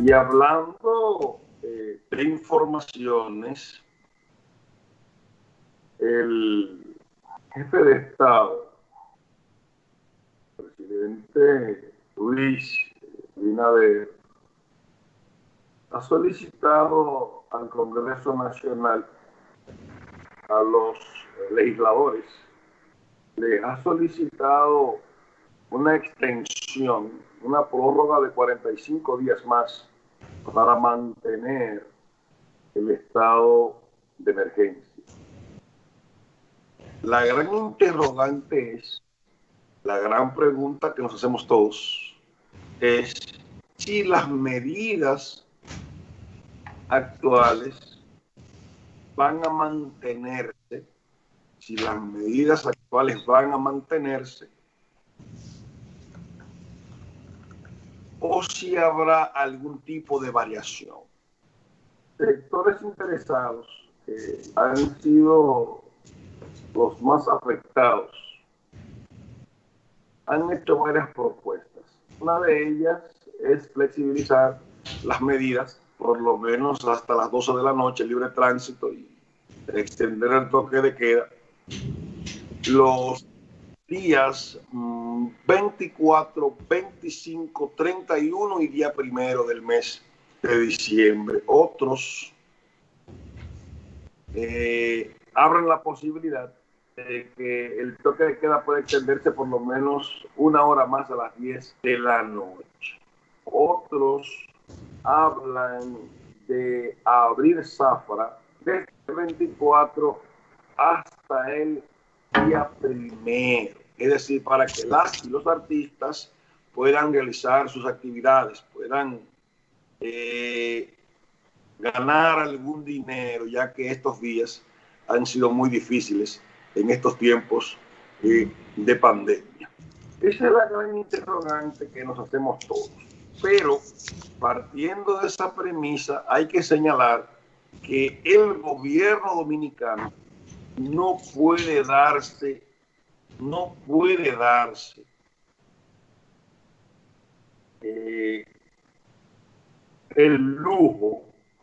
Y hablando de informaciones, el jefe de Estado, presidente Luis Abinader, ha solicitado al Congreso Nacional, a los legisladores, les ha solicitado una extensión, una prórroga de 45 días más para mantener el estado de emergencia. La gran interrogante es, la gran pregunta que nos hacemos todos, es si las medidas actuales van a mantenerse, si las medidas actuales van a mantenerse, o si habrá algún tipo de variación. Sectores interesados han sido los más afectados, han hecho varias propuestas. Una de ellas es flexibilizar las medidas, por lo menos hasta las 12 de la noche, libre tránsito, y extender el toque de queda los días 24, 25, 31 y día 1 del mes de diciembre. Otros abren la posibilidad de que el toque de queda pueda extenderse por lo menos una hora más a las 10 de la noche. Otros hablan de abrir Zafra desde el 24 hasta el día 1, es decir, para que las y los artistas puedan realizar sus actividades, puedan ganar algún dinero, ya que estos días han sido muy difíciles en estos tiempos de pandemia. Esa es la gran interrogante que nos hacemos todos. Pero partiendo de esa premisa, hay que señalar que el gobierno dominicano no puede darse el lujo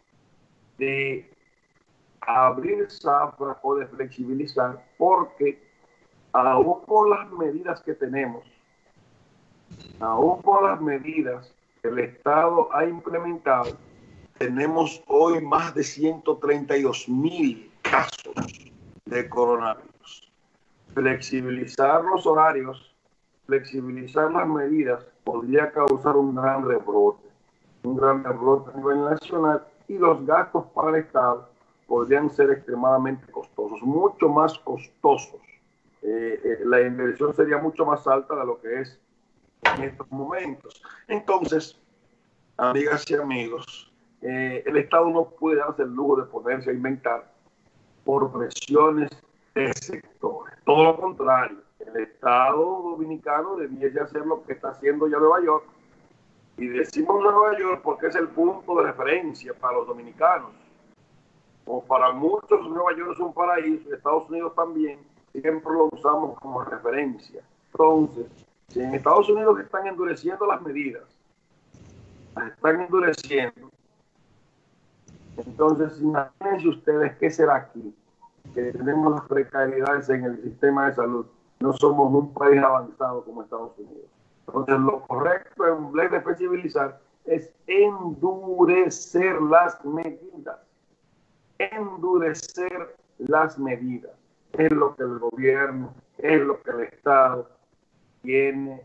de abrir Zafra o de flexibilizar, porque aún con las medidas que tenemos, aún con las medidas que el Estado ha implementado, tenemos hoy más de 132,000 casos de coronavirus. Flexibilizar los horarios, flexibilizar las medidas podría causar un gran rebrote a nivel nacional, y los gastos para el Estado podrían ser extremadamente costosos, mucho más costosos. La inversión sería mucho más alta de lo que es en estos momentos. Entonces, amigas y amigos, el Estado no puede darse el lujo de ponerse a inventar por presiones de sectores. Todo lo contrario, el Estado dominicano debiese hacer lo que está haciendo ya Nueva York. Y decimos Nueva York porque es el punto de referencia para los dominicanos. O para muchos, Nueva York es un paraíso, Estados Unidos también, siempre lo usamos como referencia. Entonces, si en Estados Unidos están endureciendo las medidas, las están endureciendo, entonces imagínense ustedes qué será aquí, que tenemos las precariedades en el sistema de salud. No somos un país avanzado como Estados Unidos. Entonces, lo correcto en vez de flexibilizar es endurecer las medidas. Endurecer las medidas. Es lo que el gobierno, es lo que el Estado tiene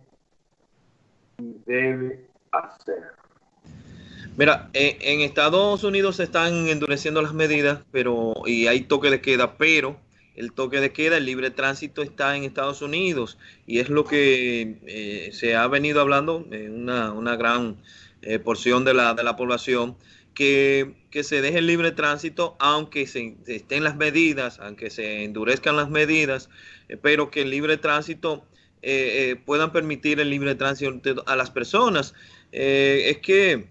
y debe hacer. Mira, en Estados Unidos se están endureciendo las medidas, y hay toque de queda, pero el toque de queda, el libre tránsito está en Estados Unidos, y es lo que se ha venido hablando en una gran porción de la población, que se deje el libre tránsito, aunque se estén las medidas, aunque se endurezcan las medidas, pero que el libre tránsito puedan permitir el libre tránsito a las personas. Es que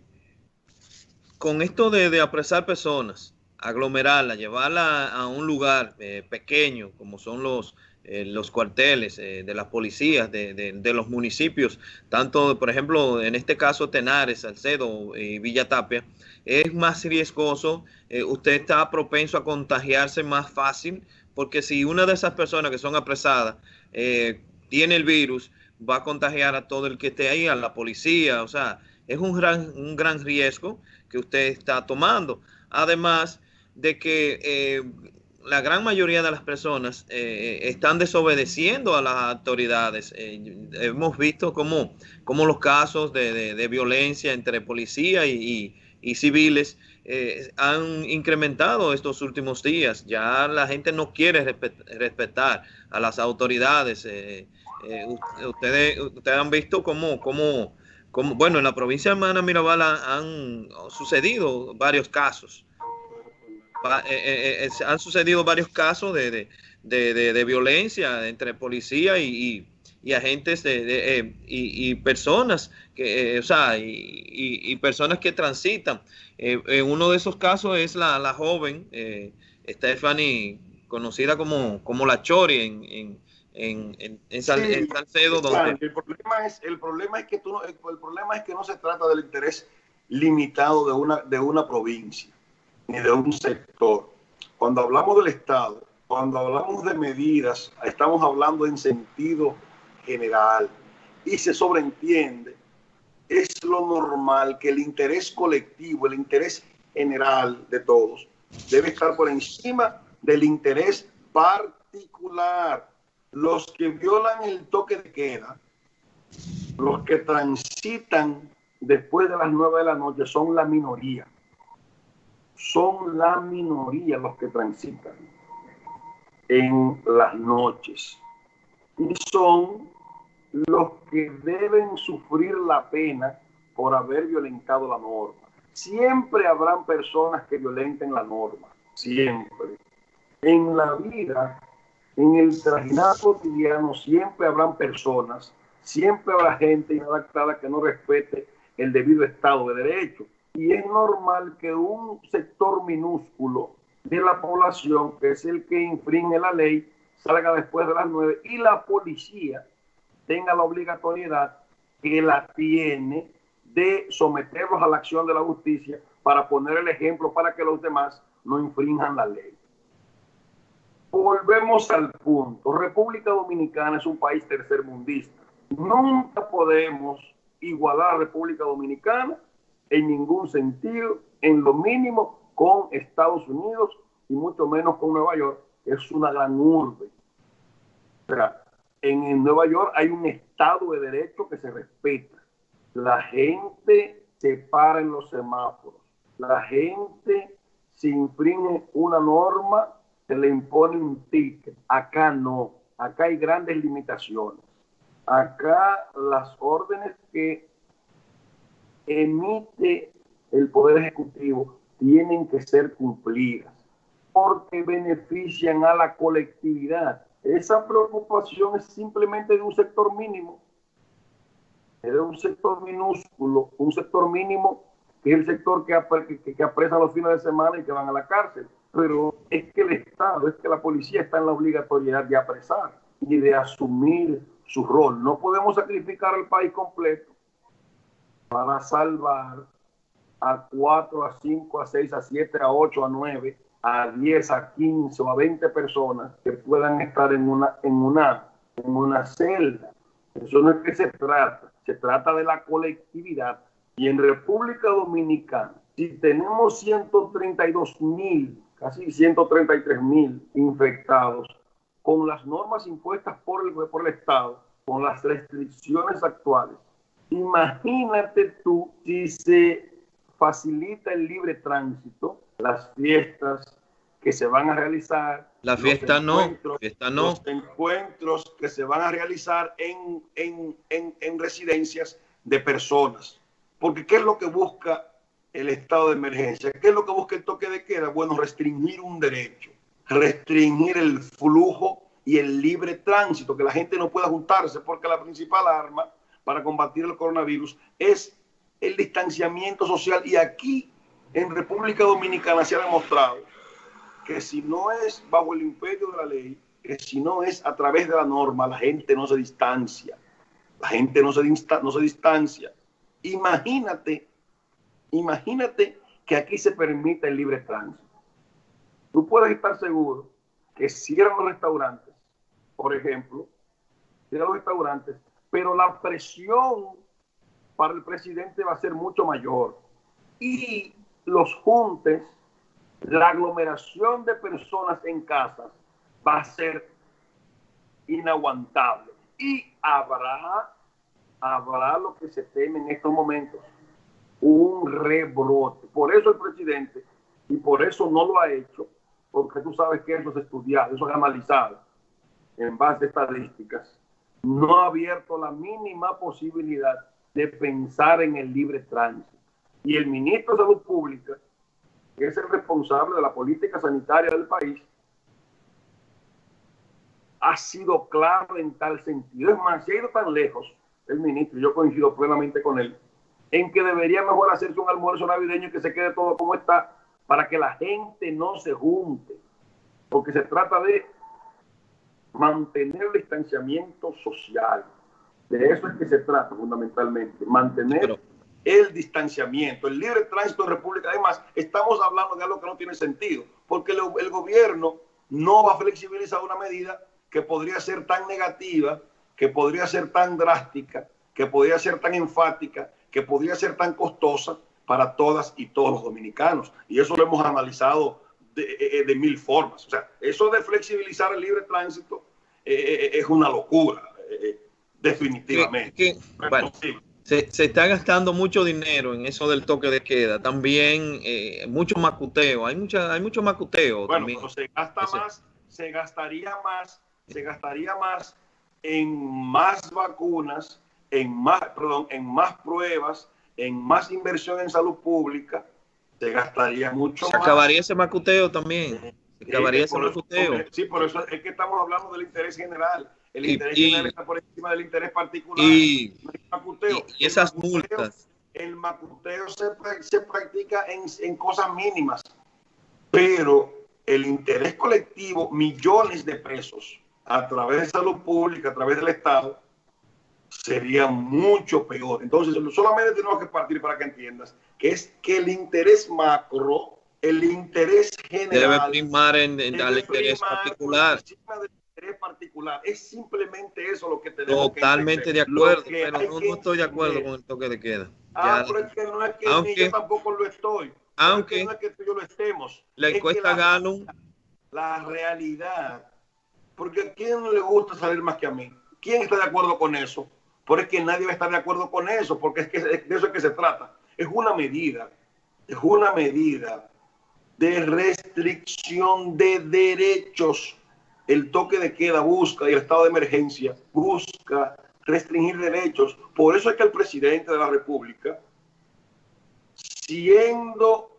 con esto de apresar personas, aglomerarlas, llevarlas a un lugar pequeño, como son los los cuarteles de las policías de los municipios, tanto, por ejemplo, en este caso Tenares, Salcedo y Villa Tapia, es más riesgoso, usted está propenso a contagiarse más fácil, porque si una de esas personas que son apresadas tiene el virus, va a contagiar a todo el que esté ahí, a la policía, o sea, es un gran riesgo que usted está tomando. Además de que la gran mayoría de las personas están desobedeciendo a las autoridades. Hemos visto cómo los casos de violencia entre policía y civiles han incrementado estos últimos días. Ya la gente no quiere respetar a las autoridades. Ustedes han visto bueno, en la provincia de Hermana Mirabal han sucedido varios casos. Han sucedido varios casos de violencia entre policía y agentes y personas que, o sea, y personas que transitan. En uno de esos casos es la joven Stephanie, conocida como la Chori en Salcedo, donde el problema es que no se trata del interés limitado de una provincia ni de un sector. Cuando hablamos del Estado, cuando hablamos de medidas, estamos hablando en sentido general y se sobreentiende, es lo normal que el interés colectivo, el interés general de todos, debe estar por encima del interés particular. Los que violan el toque de queda, los que transitan después de las 9 de la noche son la minoría. Son la minoría los que transitan en las noches. Y son los que deben sufrir la pena por haber violentado la norma. Siempre habrán personas que violenten la norma. Siempre. En la vida, en el trajinar cotidiano, siempre habrán personas, siempre habrá gente inadaptada que no respete el debido estado de derecho. Y es normal que un sector minúsculo de la población, que es el que infringe la ley, salga después de las 9 y la policía tenga la obligatoriedad que la tiene de someterlos a la acción de la justicia para poner el ejemplo para que los demás no infrinjan la ley. Volvemos al punto. República Dominicana es un país tercermundista. Nunca podemos igualar a República Dominicana en ningún sentido, en lo mínimo con Estados Unidos y mucho menos con Nueva York, que es una gran urbe. O sea, en Nueva York hay un Estado de Derecho que se respeta. La gente se para en los semáforos. La gente, si infringe una norma, se le impone un ticket. Acá no. Acá hay grandes limitaciones. Acá las órdenes que emite el Poder Ejecutivo tienen que ser cumplidas porque benefician a la colectividad. Esa preocupación es simplemente de un sector mínimo, es de un sector minúsculo, un sector mínimo que es el sector que apresa los fines de semana y que van a la cárcel. Pero es que el Estado, es que la policía está en la obligatoriedad de apresar y de asumir su rol. No podemos sacrificar al país completo para salvar a 4, a 5, a 6, a 7, a 8, a 9, a 10, a 15 o a 20 personas que puedan estar en una celda. Eso no es que se trata de la colectividad. Y en República Dominicana, si tenemos 132,000, casi 133,000 infectados, con las normas impuestas por el Estado, con las restricciones actuales, imagínate tú si se facilita el libre tránsito, las fiestas que se van a realizar, los encuentros que se van a realizar en residencias de personas. Porque ¿qué es lo que busca el estado de emergencia? ¿Qué es lo que busca el toque de queda? Bueno, restringir un derecho, restringir el flujo y el libre tránsito, que la gente no pueda juntarse, porque la principal arma para combatir el coronavirus es el distanciamiento social. Y aquí en República Dominicana se ha demostrado que si no es bajo el imperio de la ley, que si no es a través de la norma, la gente no se distancia. La gente no se distancia. Imagínate que aquí se permite el libre tránsito. Tú puedes estar seguro que cierran los restaurantes, por ejemplo, cierran los restaurantes, pero la presión para el presidente va a ser mucho mayor. Y los juntes, la aglomeración de personas en casas va a ser inaguantable. Y habrá lo que se teme en estos momentos, un rebrote. Por eso el presidente, y por eso no lo ha hecho, porque tú sabes que eso es estudiado, eso es analizado en base a estadísticas, no ha abierto la mínima posibilidad de pensar en el libre tránsito. Y el ministro de Salud Pública, que es el responsable de la política sanitaria del país, ha sido claro en tal sentido. Es más, se ha ido tan lejos el ministro, yo coincido plenamente con él, en que debería mejor hacerse un almuerzo navideño y que se quede todo como está, para que la gente no se junte, porque se trata de mantener el distanciamiento social. De eso es que se trata fundamentalmente, mantener el distanciamiento, el libre tránsito en República. Además, estamos hablando de algo que no tiene sentido, porque el gobierno no va a flexibilizar una medida que podría ser tan negativa, que podría ser tan drástica, que podría ser tan enfática, que podría ser tan costosa para todas y todos los dominicanos. Y eso lo hemos analizado de mil formas. O sea, eso de flexibilizar el libre tránsito es una locura, definitivamente. Bueno, se está gastando mucho dinero en eso del toque de queda. También mucho macuteo. Hay mucho macuteo. Bueno, también. Pero se gastaría más en más vacunas, en más pruebas, en más inversión en salud pública. Se gastaría mucho más. Se acabaría ese macuteo también. Se acabaría ese macuteo. Sí, por eso es que estamos hablando del interés general. El interés general está por encima del interés particular. Y esas multas. El macuteo se practica en cosas mínimas, pero el interés colectivo, millones de pesos a través de salud pública, a través del Estado, sería mucho peor. Entonces, solamente tenemos que partir para que entiendas que es que el interés macro, el interés general, debe primar al interés particular. Del interés particular. Es simplemente eso lo que tenemos Totalmente de acuerdo, pero no estoy de acuerdo con el toque de queda. Pero es que no es que yo tampoco lo estoy. Aunque no es que yo lo estemos. La encuesta Gallup. La realidad. Porque a quién no le gusta salir más que a mí. ¿Quién está de acuerdo con eso? Pero es que nadie va a estar de acuerdo con eso, porque es que de eso es que se trata. Es una medida de restricción de derechos. El toque de queda busca, y el estado de emergencia busca restringir derechos. Por eso es que el presidente de la República, siendo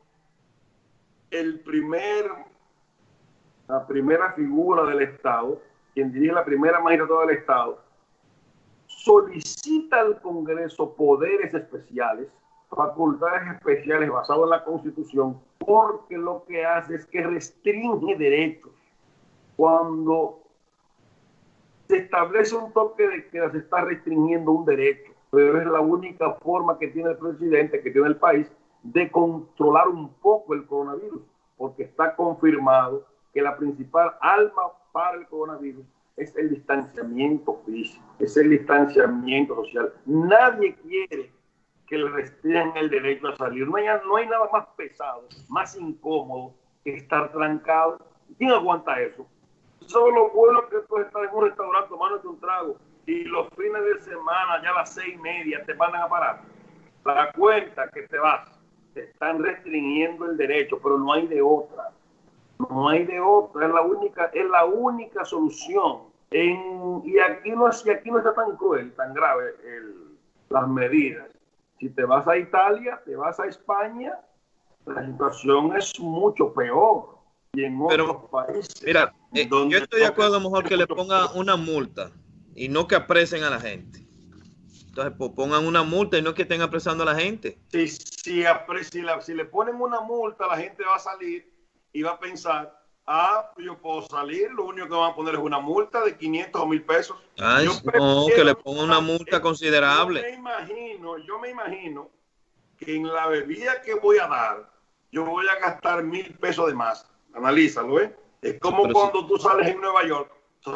la primera figura del Estado, quien dirige la primera magistratura del Estado, solicita al Congreso poderes especiales, facultades especiales basadas en la Constitución, porque lo que hace es que restringe derechos. Cuando se establece un toque de queda, se está restringiendo un derecho, pero es la única forma que tiene el presidente, que tiene el país, de controlar un poco el coronavirus, porque está confirmado que la principal arma para el coronavirus es el distanciamiento físico, es el distanciamiento social. Nadie quiere que le restrinjan el derecho a salir. No hay nada más pesado, más incómodo que estar trancado. ¿Quién aguanta eso? ¿Sabes lo bueno que tú estás en un restaurante tomándote un trago y los fines de semana, ya a las 6:30, te mandan a parar? Te das cuenta que te vas. Te están restringiendo el derecho, pero no hay de otra. No hay de otra. Es la única solución. Y aquí no está tan cruel, tan grave las medidas. Si te vas a Italia, te vas a España, la situación es mucho peor. Y en otros países. Mira, yo estoy de acuerdo, a lo mejor que le pongan una multa y no que apresen a la gente. Entonces, pues pongan una multa y no que estén apresando a la gente. Si le ponen una multa, la gente va a salir y va a pensar Yo puedo salir, lo único que van a poner es una multa de 500 o 1000 pesos. Ay, no, que le pongan una multa considerable. Yo me imagino que en la bebida que voy a dar, yo voy a gastar 1000 pesos de más. Analízalo, ¿eh? Es como Pero cuando tú sales en Nueva York,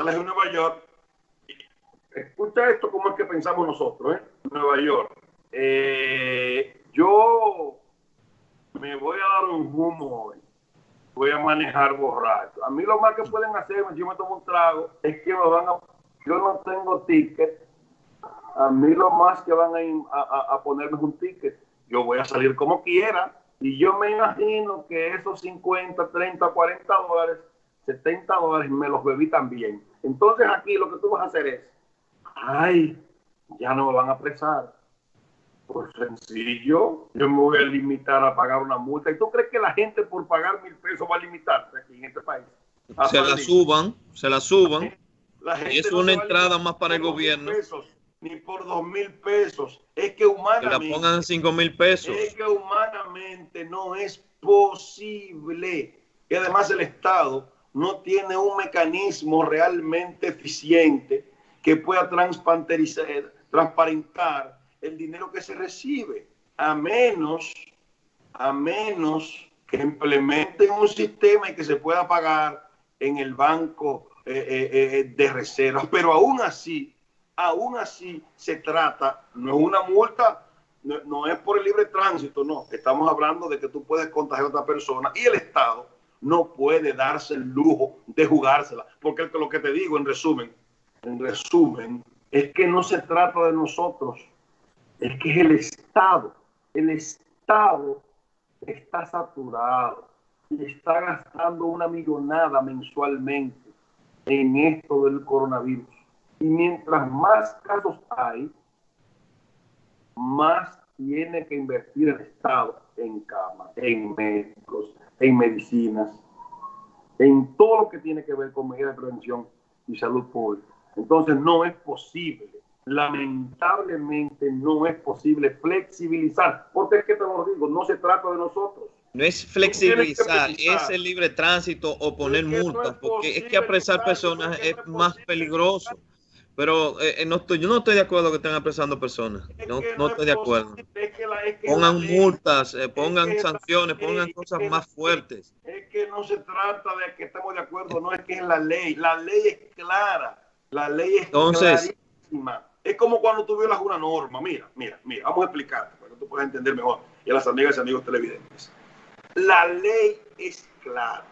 escucha esto, cómo es que pensamos nosotros, ¿eh? Nueva York. Yo me voy a dar un humo hoy. Voy a manejar borracho. A mí lo más que pueden hacer, si yo me tomo un trago, es que me van a... Yo no tengo ticket. A mí lo más que van a ponerme es un ticket. Yo voy a salir como quiera. Y yo me imagino que esos 50, 30, 40 dólares, 70 dólares me los bebí también. Entonces aquí lo que tú vas a hacer es, ay, ya no me van a apresar. Pues sencillo, yo me voy a limitar a pagar una multa. ¿Y tú crees que la gente por pagar 1000 pesos va a limitarse aquí en este país? Se la suban. La gente y es no una entrada más para el gobierno. Pesos, ni por 2000 pesos. Es que humanamente. Que la pongan 5000 pesos. Es que humanamente no es posible. Y además el Estado no tiene un mecanismo realmente eficiente que pueda transparentar el dinero que se recibe, a menos que implementen un sistema y que se pueda pagar en el banco de reservas. Pero aún así se trata, no es una multa, no es por el libre tránsito, no. Estamos hablando de que tú puedes contagiar a otra persona y el Estado no puede darse el lujo de jugársela. Porque lo que te digo, en resumen, es que no se trata de nosotros. Es que es el Estado. El Estado está saturado y está gastando una millonada mensualmente en esto del coronavirus. Y mientras más casos hay, más tiene que invertir el Estado en camas, en médicos, en medicinas, en todo lo que tiene que ver con medidas de prevención y salud pública. Entonces no es posible. Lamentablemente no es posible flexibilizar, porque es que te lo digo, no se trata de nosotros. No es flexibilizar, es el libre tránsito o poner multas, porque es que apresar personas es más peligroso. Pero yo no estoy de acuerdo que estén apresando personas. No estoy de acuerdo. Pongan multas, pongan sanciones, pongan cosas más fuertes. Es que no se trata de que estemos de acuerdo, no es que es la ley. La ley es clara. La ley es clarísima. Es como cuando tú violas una norma. Mira, vamos a explicarte para que tú puedas entender mejor. Y a las amigas y amigos televidentes. La ley es clara.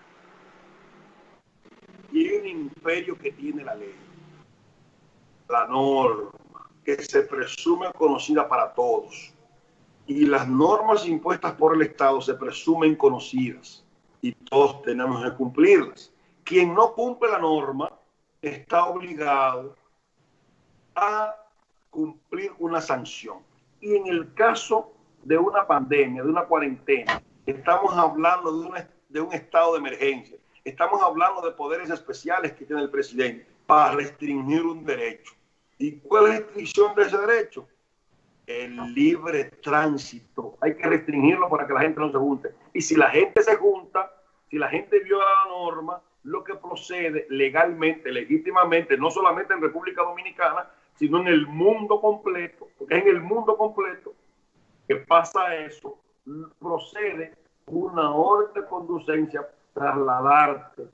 Y hay un imperio que tiene la ley. La norma, que se presume conocida para todos. Y las normas impuestas por el Estado se presumen conocidas. Y todos tenemos que cumplirlas. Quien no cumple la norma está obligado a cumplir una sanción. Y en el caso de una pandemia, de una cuarentena, estamos hablando de un estado de emergencia. Estamos hablando de poderes especiales que tiene el presidente para restringir un derecho. ¿Y cuál es la restricción de ese derecho? El libre tránsito. Hay que restringirlo para que la gente no se junte. Y si la gente se junta, si la gente viola la norma, lo que procede legalmente, legítimamente, no solamente en República Dominicana, sino en el mundo completo, porque es en el mundo completo que pasa eso, procede una orden de conducencia, trasladarte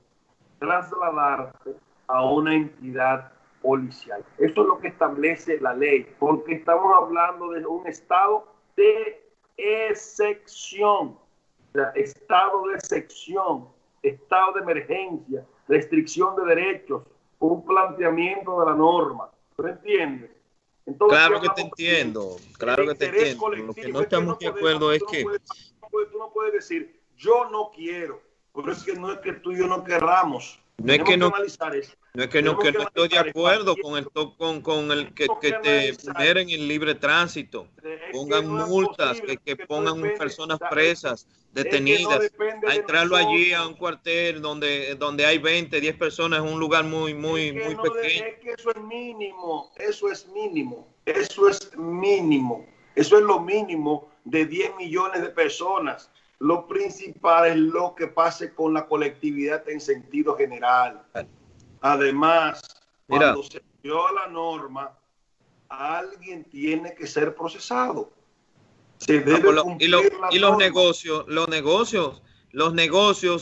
a una entidad policial. Eso es lo que establece la ley, porque estamos hablando de un estado de excepción, o sea, estado de excepción, estado de emergencia, restricción de derechos, un planteamiento de la norma. ¿Tú entiendes? Entonces, claro que te entiendo, claro que te entiendo. Lo que no estamos de acuerdo es que... Tú no puedes decir, yo no quiero, pero es que no es que tú y yo no querramos. No es que no estoy de acuerdo con el que te generen el libre tránsito, pongan multas, que pongan personas presas, detenidas, a entrarlo allí a un cuartel donde hay 20, 10 personas en un lugar muy pequeño. Es que eso es mínimo, eso es lo mínimo de 10 millones de personas. lo principal es lo que pase con la colectividad en sentido general. Además, Mira, cuando se dio la norma, alguien tiene que ser procesado. Se debe cumplir la y norma. los negocios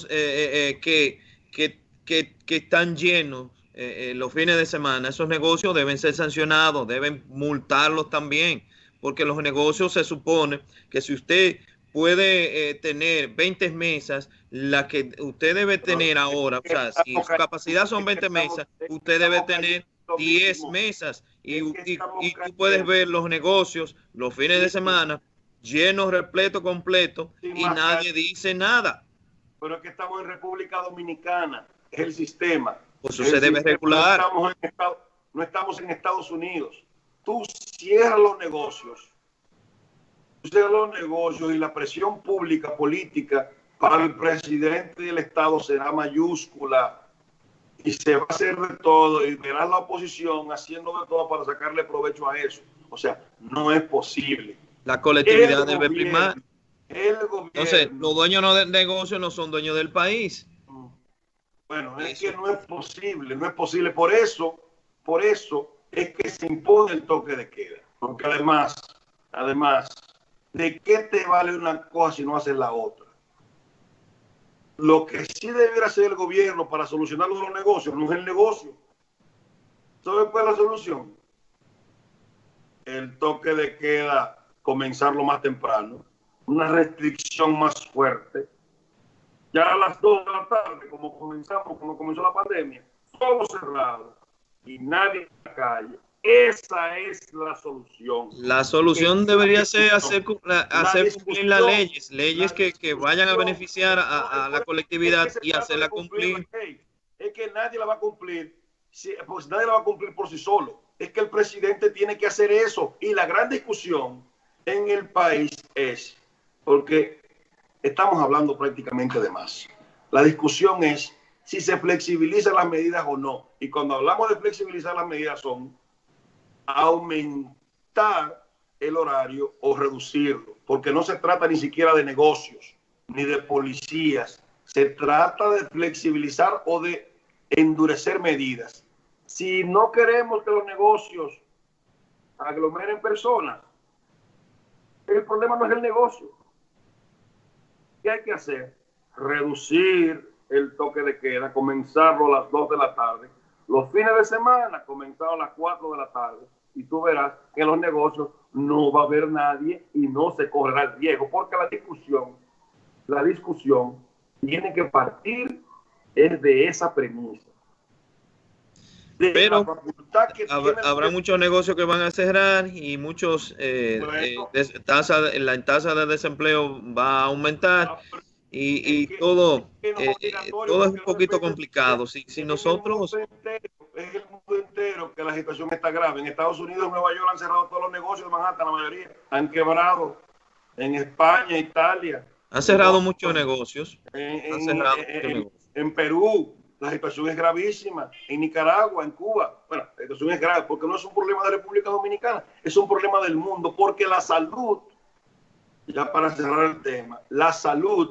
que están llenos los fines de semana, esos negocios deben ser sancionados, deben multarlos también, porque los negocios se supone que si usted puede tener 20 mesas, la que usted debe tener ahora, o sea, si su capacidad son 20 mesas, usted debe tener 10 mesas y tú puedes ver los negocios los fines de semana llenos, repleto, completo y nadie dice nada. Pero es que estamos en República Dominicana, es el sistema. Pues eso se debe regular. No estamos en Estados Unidos. Tú cierras los negocios. Y la presión pública, política, para el presidente del Estado será mayúscula y se va a hacer de todo y verás la oposición haciendo de todo para sacarle provecho a eso. O sea, no es posible. La colectividad debe primar. El gobierno. Entonces, los dueños de negocios no son dueños del país. Bueno, es que no es posible, no es posible. Por eso es que se impone el toque de queda. Porque además, ¿de qué te vale una cosa si no haces la otra? Lo que sí debiera hacer el gobierno para solucionar los negocios no es el negocio. ¿Sabe cuál es la solución? El toque de queda, comenzarlo más temprano, una restricción más fuerte. Ya a las 2 de la tarde, como comenzó la pandemia, todo cerrado y nadie en la calle. Esa es la solución. La solución debería ser hacer cumplir las leyes que vayan a beneficiar a la colectividad y hacerla cumplir. Es que nadie la va a cumplir, pues nadie la va a cumplir por sí solo. Es que el presidente tiene que hacer eso. Y la gran discusión en el país es, porque estamos hablando prácticamente de más. La discusión es si se flexibilizan las medidas o no. Y cuando hablamos de flexibilizar las medidas son aumentar el horario o reducirlo, porque no se trata ni siquiera de negocios ni de policías, se trata de flexibilizar o de endurecer medidas. Si no queremos que los negocios aglomeren personas, el problema no es el negocio. ¿Qué hay que hacer? Reducir el toque de queda, comenzarlo a las 2 de la tarde, los fines de semana comenzar a las 4 de la tarde, y tú verás que en los negocios no va a haber nadie y no se correrá el riesgo, porque la discusión tiene que partir es de esa premisa. Pero habrá muchos negocios que van a cerrar y muchos la tasa de desempleo va a aumentar y todo es un poquito complicado. Si nosotros... Es el mundo entero que la situación está grave. En Estados Unidos, en Nueva York han cerrado todos los negocios de Manhattan, la mayoría han quebrado. En España, Italia. Han cerrado muchos negocios. En Perú, la situación es gravísima. En Nicaragua, en Cuba. Bueno, la situación es grave porque no es un problema de República Dominicana, es un problema del mundo. Porque la salud, ya para cerrar el tema, la salud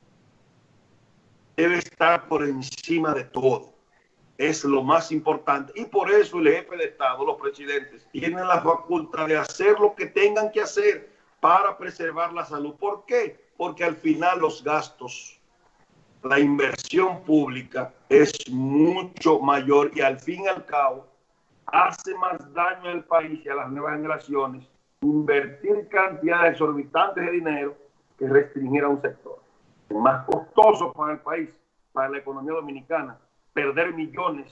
debe estar por encima de todo. Es lo más importante. Y por eso el jefe de Estado, los presidentes, tienen la facultad de hacer lo que tengan que hacer para preservar la salud. ¿Por qué? Porque al final los gastos, la inversión pública es mucho mayor y al fin y al cabo hace más daño al país y a las nuevas generaciones invertir cantidades exorbitantes de dinero que restringir a un sector. Es más costoso para el país, para la economía dominicana, perder millones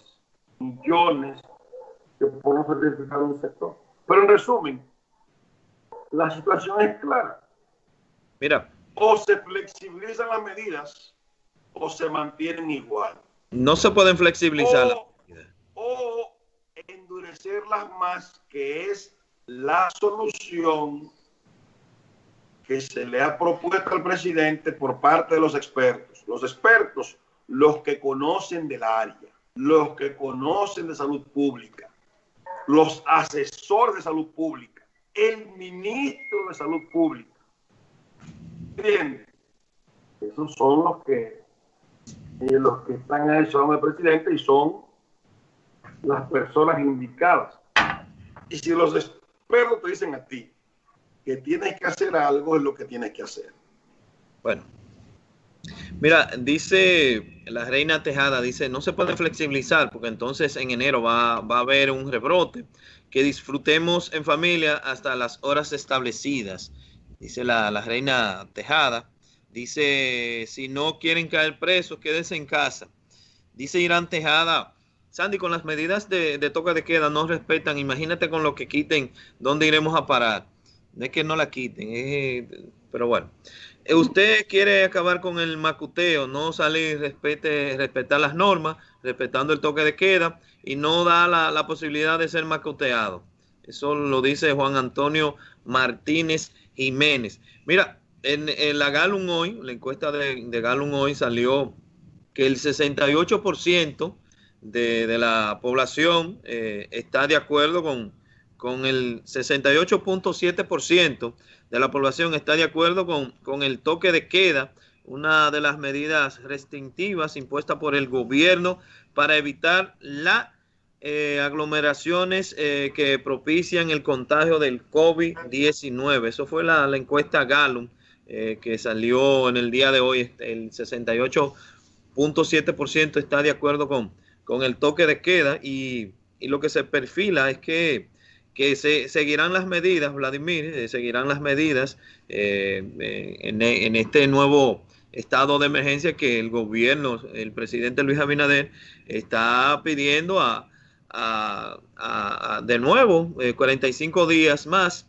que por no sacrificar un sector. Pero en resumen, la situación es clara. Mira, o se flexibilizan las medidas o se mantienen igual. No se pueden flexibilizar las medidas. O endurecerlas más, que es la solución que se le ha propuesto al presidente por parte de los expertos. Los expertos, los que conocen del área, los que conocen de salud pública, los asesores de salud pública, el ministro de salud pública. Bien, Esos son los que están a eso del presidente y son las personas indicadas. Y si los expertos te dicen a ti que tienes que hacer algo, es lo que tienes que hacer. Bueno, mira, dice la reina Tejada, dice, no se puede flexibilizar porque entonces en enero va a haber un rebrote, que disfrutemos en familia hasta las horas establecidas, dice la reina Tejada. Dice, si no quieren caer presos, quédense en casa. Dice Irán Tejada, Sandy, con las medidas de toque de queda no respetan, imagínate con lo que quiten, ¿dónde iremos a parar? No es que no la quiten, pero bueno. Usted quiere acabar con el macuteo, no salir, respetar las normas, respetando el toque de queda y no da la posibilidad de ser macuteado. Eso lo dice Juan Antonio Martínez Jiménez. Mira, en la Gallup hoy, la encuesta de Gallup hoy salió que el 68% de la población está de acuerdo con el 68.7% de la población está de acuerdo con el toque de queda, una de las medidas restrictivas impuestas por el gobierno para evitar las aglomeraciones que propician el contagio del COVID-19. Eso fue la encuesta Gallup que salió en el día de hoy. El 68.7% está de acuerdo con el toque de queda y lo que se perfila es que se seguirán las medidas, Vladimir, seguirán las medidas en este nuevo estado de emergencia que el gobierno, el presidente Luis Abinader, está pidiendo de nuevo 45 días más.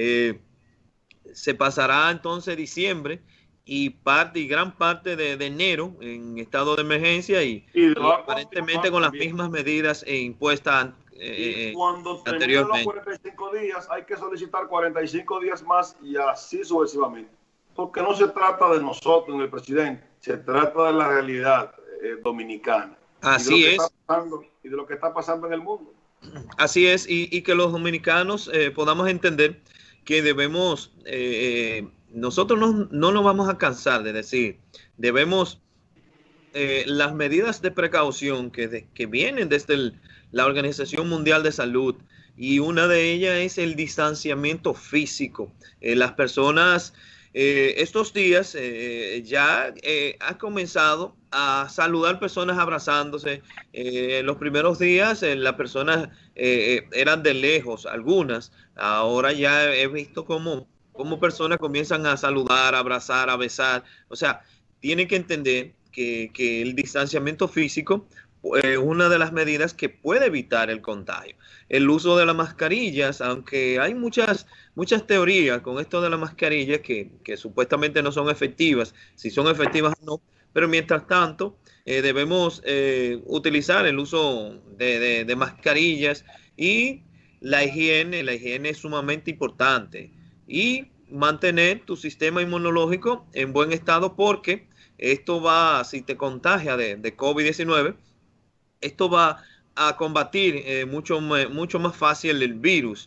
Se pasará entonces diciembre y gran parte de enero en estado de emergencia y aparentemente con las mismas medidas impuestas y cuando terminen los 45 días hay que solicitar 45 días más y así sucesivamente, porque no se trata de nosotros, el presidente, se trata de la realidad dominicana. Así es. Y de lo que está pasando en el mundo. Así es, y que los dominicanos podamos entender que debemos, nosotros no nos vamos a cansar de decir, debemos, las medidas de precaución que vienen desde la Organización Mundial de Salud, y una de ellas es el distanciamiento físico. Las personas estos días ya han comenzado a saludar personas abrazándose. Los primeros días las personas eran de lejos, algunas. Ahora ya he visto cómo personas comienzan a saludar, a abrazar, a besar. O sea, tienen que entender que el distanciamiento físico es una de las medidas que puede evitar el contagio. El uso de las mascarillas, aunque hay muchas teorías con esto de las mascarillas que supuestamente no son efectivas, si son efectivas o no, pero mientras tanto debemos utilizar el uso de mascarillas y la higiene es sumamente importante y mantener tu sistema inmunológico en buen estado porque esto va, si te contagia de COVID-19, esto va a combatir mucho más fácil el virus.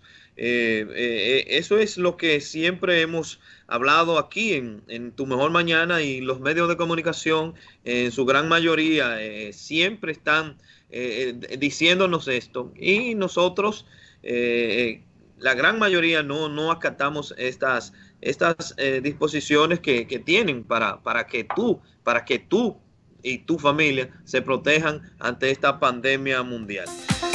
Eso es lo que siempre hemos hablado aquí en Tu Mejor Mañana y los medios de comunicación en su gran mayoría siempre están diciéndonos esto y nosotros la gran mayoría no acatamos estas disposiciones que tienen para que tú y tu familia se protejan ante esta pandemia mundial.